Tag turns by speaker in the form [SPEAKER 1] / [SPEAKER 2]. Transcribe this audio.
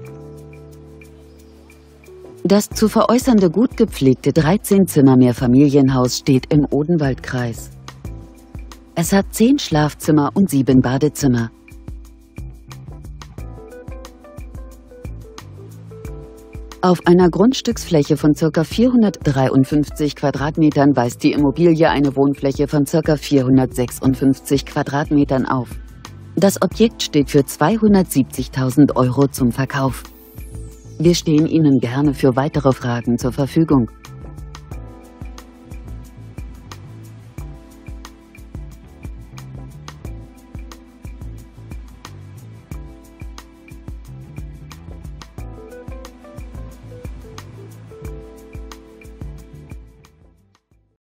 [SPEAKER 1] Das zu veräußernde gut gepflegte 13-Zimmer-Mehrfamilienhaus steht im Odenwaldkreis. Es hat 10 Schlafzimmer und 7 Badezimmer. Auf einer Grundstücksfläche von ca. 453 Quadratmetern weist die Immobilie eine Wohnfläche von ca. 456 Quadratmetern auf. Das Objekt steht für 270.000 € zum Verkauf. Wir stehen Ihnen gerne für weitere Fragen zur Verfügung.